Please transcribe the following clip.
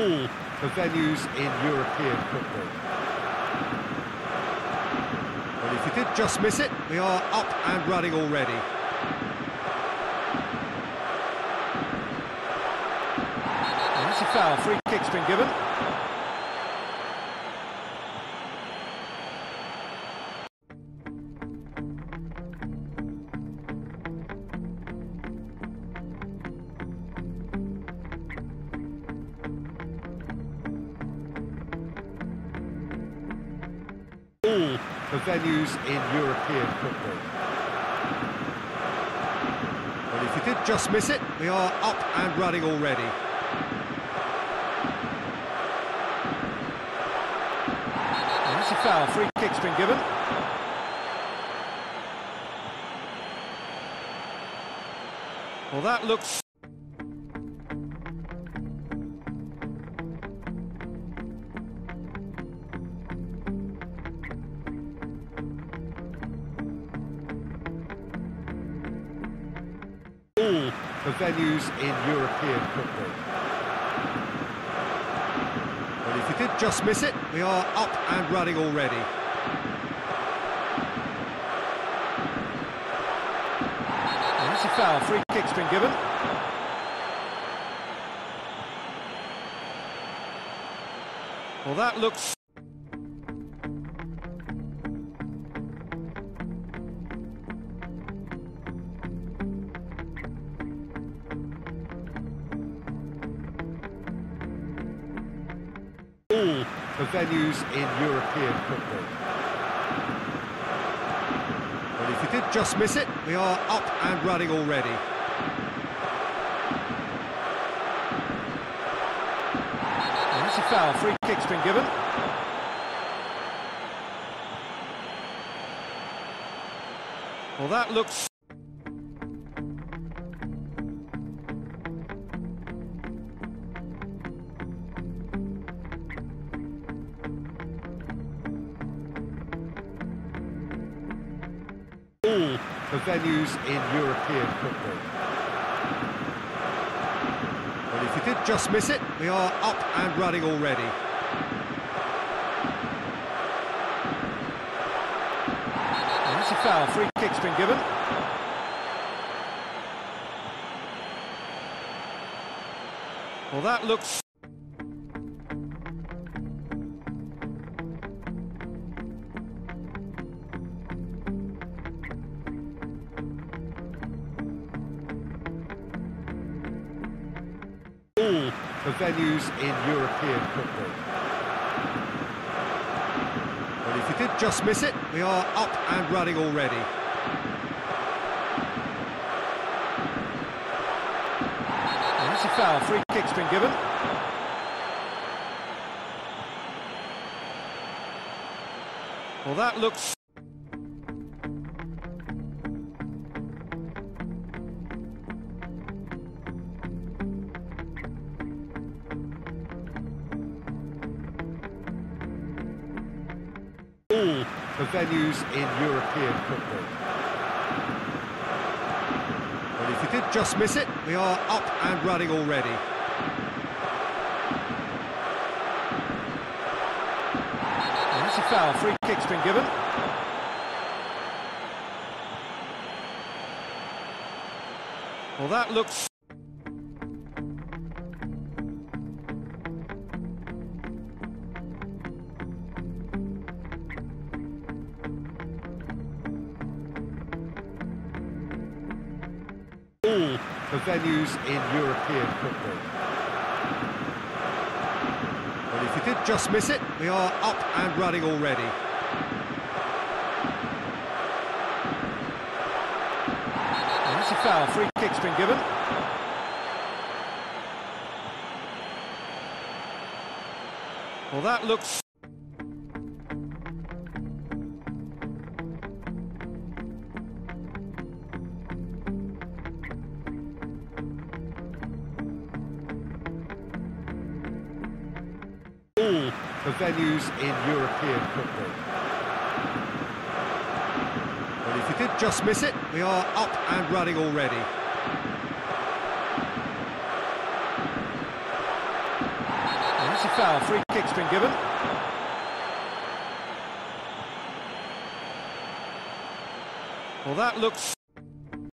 all the venues in European football. Well, if you did just miss it, we are up and running already. And that's a foul. Free kick's been given. All the venues in European football. Well, if you did just miss it, we are up and running already. And that's a foul. Free kick's been given. Well, that looks... all the venues in European football. Well, if you did just miss it, we are up and running already. And that's a foul. Free kick's been given. Well, that looks... all the venues in European football. Well, if you did just miss it, we are up and running already. And that's a foul. Free kick's been given. Well, that looks... all the venues in European football. Well, if you did just miss it, we are up and running already. And that's a foul. Free kick's been given. Well, that looks... all the venues in European football. Well, if you did just miss it, we are up and running already. And that's a foul. Free kick's been given. Well, that looks... all the venues in European football. Well, if you did just miss it, we are up and running already. And that's a foul. Free kick's been given. Well, that looks... all the venues in European football. Well, if you did just miss it, we are up and running already. And that's a foul. Free kick's been given. Well, that looks... all the venues in European football. Well, if you did just miss it, we are up and running already. And It's a foul. Free kick's been given. Well, that looks